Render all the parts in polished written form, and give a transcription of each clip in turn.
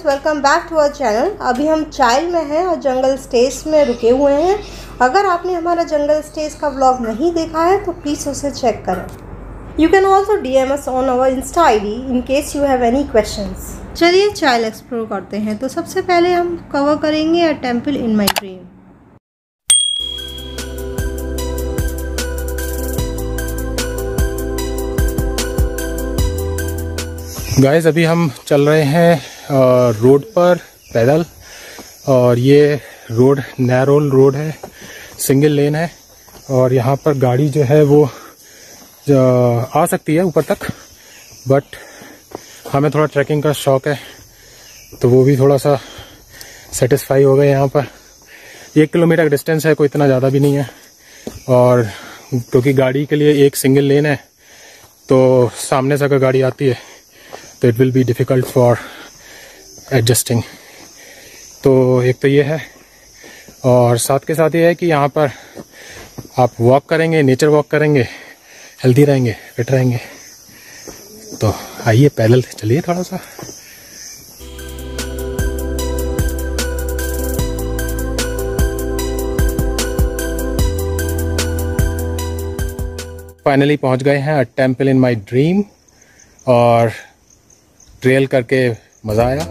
Welcome back to our channel. अभी हम child में हैं और जंगल स्टेज में रुके हुए हैं। अगर आपने हमारा जंगल स्टेज का व्लॉग नहीं देखा है तो प्लीज़ उसे चेक करें। You can also DM us on our Insta ID in case you have any questions. चलिए चाइल्ड एक्सप्लोर करते हैं। तो सबसे पहले हम कवर करेंगे a temple in my dream. Guys अभी हम चल रहे हैं रोड पर पैदल, और ये रोड नैरो रोड है, सिंगल लेन है, और यहाँ पर गाड़ी जो है वो आ सकती है ऊपर तक, बट हमें थोड़ा ट्रैकिंग का शौक है तो वो भी थोड़ा सा सेटिस्फाई हो गए। यहाँ पर 1 किलोमीटर का डिस्टेंस है, कोई इतना ज़्यादा भी नहीं है, और क्योंकि गाड़ी के लिए एक सिंगल लेन है तो सामने से अगर गाड़ी आती है तो it will be difficult for adjusting. तो एक तो ये है, और साथ के साथ ये है कि यहाँ पर आप वॉक करेंगे, नेचर वॉक करेंगे, हेल्दी रहेंगे, फिट रहेंगे। तो आइए पैदल चलिए थोड़ा सा। फाइनली पहुँच गए हैं टेम्पल इन माई ड्रीम, और ट्रेल करके मज़ा आया।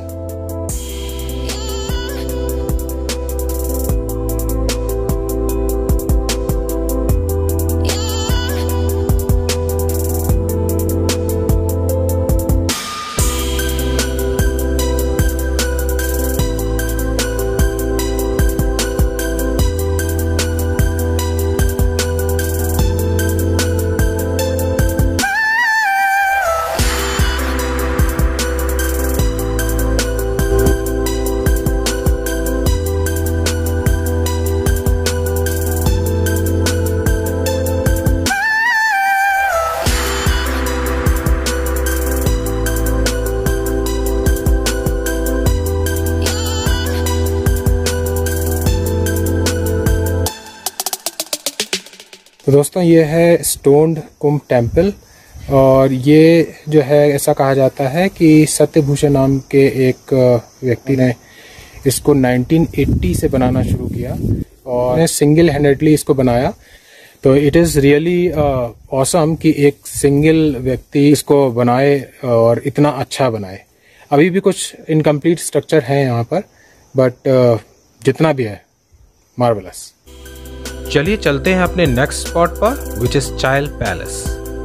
तो दोस्तों ये है स्टोन्ड कुंभ टेम्पल, और ये जो है ऐसा कहा जाता है कि सत्यभूषण नाम के एक व्यक्ति ने इसको 1980 से बनाना शुरू किया और सिंगल हैंडेडली इसको बनाया। तो इट इज़ रियली ऑसम कि एक सिंगल व्यक्ति इसको बनाए और इतना अच्छा बनाए। अभी भी कुछ इनकम्प्लीट स्ट्रक्चर है यहाँ पर, बट जितना भी है मार्वलस। चलिए चलते हैं अपने नेक्स्ट स्पॉट पर, विच इज चाइल्ड पैलेस।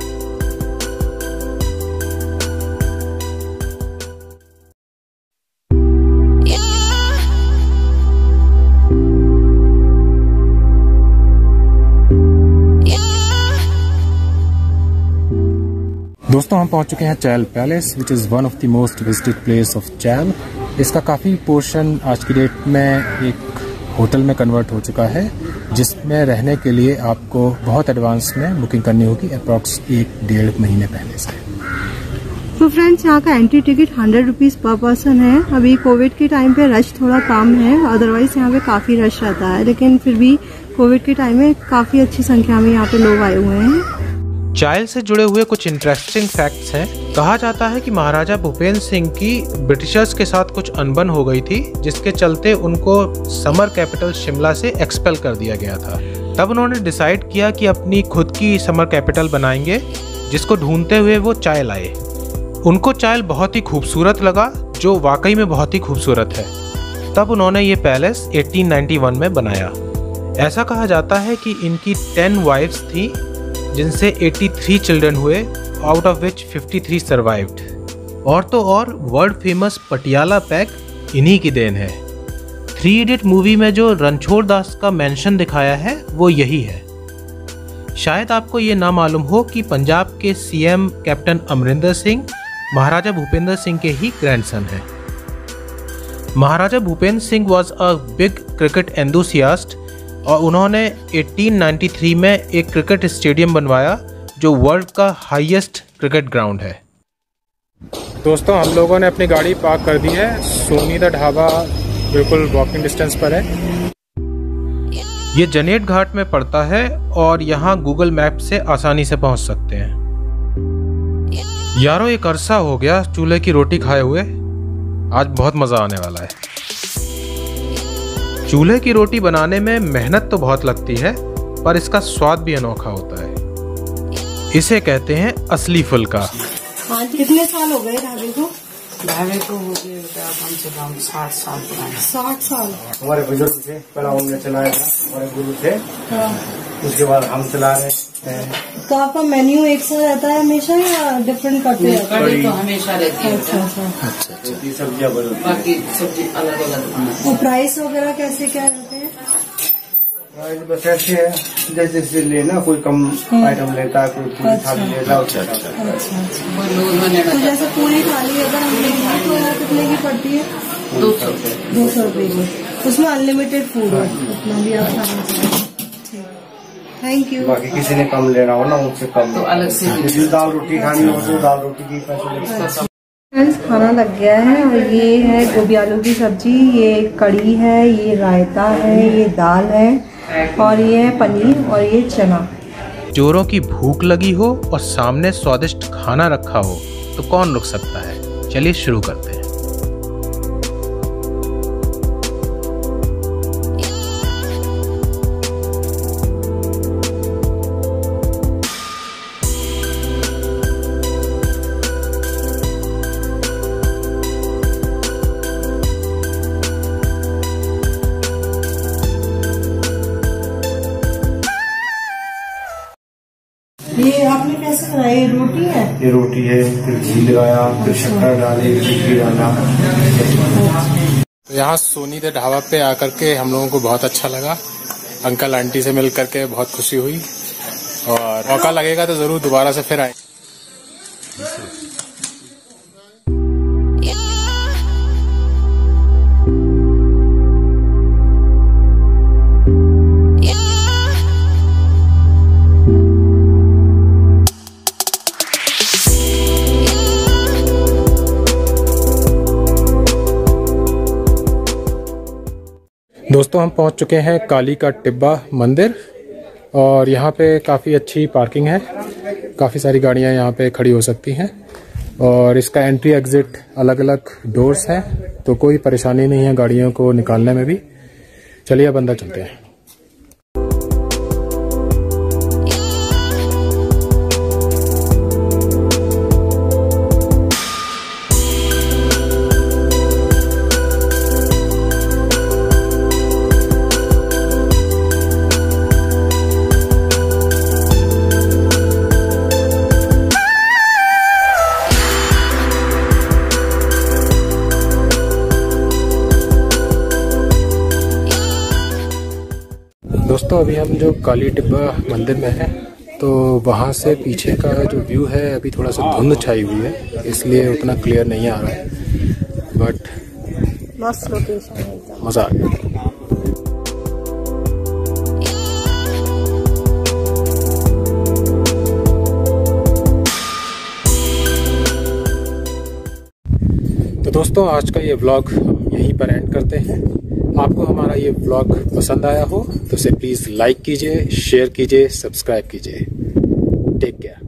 दोस्तों हम पहुंच चुके हैं Chail palace, which is one of the most visited place of Chail. इसका काफ़ी पोर्शन आज की डेट में एक होटल में कन्वर्ट हो चुका है, जिसमें रहने के लिए आपको बहुत एडवांस में बुकिंग करनी होगी, अप्रॉक्स 1-1.5 महीने पहले से। तो फ्रेंड्स यहाँ का entry ticket 100 rupees per person है। अभी कोविड के टाइम पे रश थोड़ा कम है, अदरवाइज यहाँ पे काफ़ी रश रहता है, लेकिन फिर भी कोविड के टाइम में काफ़ी अच्छी संख्या में यहाँ पे लोग आए हुए हैं। चाइल्ड से जुड़े हुए कुछ इंटरेस्टिंग फैक्ट्स हैं। कहा जाता है कि महाराजा भूपेंद्र सिंह की ब्रिटिशर्स के साथ कुछ अनबन हो गई थी, जिसके चलते उनको समर कैपिटल शिमला से एक्सपेल कर दिया गया था। तब उन्होंने डिसाइड किया कि अपनी खुद की समर कैपिटल बनाएंगे, जिसको ढूंढते हुए वो चाइल्ड आए। उनको चाइल्ड बहुत ही खूबसूरत लगा, जो वाकई में बहुत ही खूबसूरत है। तब उन्होंने ये पैलेस 1891 में बनाया। ऐसा कहा जाता है कि इनकी 10 वाइफ्स थी, जिनसे 83 चिल्ड्रन हुए, आउट ऑफ विच 53 सर्वाइव्ड। और तो और वर्ल्ड फेमस पटियाला पैक इन्हीं की देन है। 3 इडियट मूवी में जो रणछोड़ दास का मेंशन दिखाया है वो यही है। शायद आपको ये ना मालूम हो कि पंजाब के CM कैप्टन अमरिंदर सिंह महाराजा भूपेंद्र सिंह के ही ग्रैंडसन हैं। Maharaja Bhupendra Singh was a big cricket enthusiast, और उन्होंने 1893 में एक क्रिकेट स्टेडियम बनवाया, जो वर्ल्ड का हाईएस्ट क्रिकेट ग्राउंड है। दोस्तों हम लोगों ने अपनी गाड़ी पार्क कर दी है, सोनी द ढाबा बिल्कुल वॉकिंग डिस्टेंस पर है। ये जनेट घाट में पड़ता है, और यहाँ गूगल मैप से आसानी से पहुँच सकते हैं। यारों एक अरसा हो गया चूल्हे की रोटी खाए हुए। आज बहुत मज़ा आने वाला है। चूल्हे की रोटी बनाने में मेहनत तो बहुत लगती है, पर इसका स्वाद भी अनोखा होता है। इसे कहते हैं असली फुल्का। हाँ, कितने साल हो गए ढाबे को? ढाबे को हो गए कम से कम 60 साल पुराने। 60 साल। हमारे बुजुर्ग थे, पहला उन्होंने चलाया था, हमारे गुरु थे। हाँ। उसके बाद हम चला रहे हैं। तो आपका मेन्यू एक सा रहता है हमेशा या डिफरेंट करते हैं? कड़ी तो हमेशा रहती है। अच्छा। रोटी सब्जियाँ बदलती, बाकी सब्जी अलग अलग। और प्राइस वगैरह कैसे क्या रहते हैं? प्राइस बस ऐसे है, जैसे जैसे लेना, कोई कम आइटम लेता है, कोई पूरी थाली लेता है। अच्छा। तो जैसे पूरी थाली अगर हम लेंगे तो वो कितने की पड़ती है? 200 रुपये की। उसमें अनलिमिटेड फूड है, उतना भी आप खा सकते हैं। Thank you. बाकी किसी ने कम लेना हो ना, उनसे कम तो अलग से जैसे दाल रोटी खानी हो तो दाल रोटी की पैसे लगते हैं। फ्रेंड्स, खाना लग गया है और ये है गोभी आलू की सब्जी, ये कड़ी है, ये रायता है, ये दाल है और ये है पनीर और ये चना। चोरों की भूख लगी हो और सामने स्वादिष्ट खाना रखा हो तो कौन रुक सकता है। चलिए शुरू करते हैं। ये आपने कैसे बनाया? ये रोटी है? ये रोटी है, फिर घी लगाया, फिर शक्कर डाली, फिर घी डाला। तो यहाँ सोनी दे ढाबा पे आकर के हम लोगों को बहुत अच्छा लगा। अंकल आंटी से मिल करके बहुत खुशी हुई और मौका लगेगा तो जरूर दोबारा से फिर आए। दोस्तों, हम पहुंच चुके हैं काली का टिब्बा मंदिर और यहाँ पे काफ़ी अच्छी पार्किंग है, काफ़ी सारी गाड़ियाँ यहाँ पे खड़ी हो सकती हैं और इसका एंट्री एग्जिट अलग अलग डोर्स हैं, तो कोई परेशानी नहीं है गाड़ियों को निकालने में भी। चलिए अब अंदर चलते हैं। दोस्तों, अभी हम जो काली टिब्बा मंदिर में हैं, तो वहाँ से पीछे का जो व्यू है अभी थोड़ा सा धुंध छाई हुई है, इसलिए उतना क्लियर नहीं आ रहा है, बट मस्त लोकेशन है एकदम। मज़ा आ गया। तो दोस्तों, आज का ये व्लॉग हम यहीं पर एंड करते हैं। आपको हमारा ये व्लॉग पसंद आया हो तो इसे प्लीज़ लाइक कीजिए, शेयर कीजिए, सब्सक्राइब कीजिए। Take care.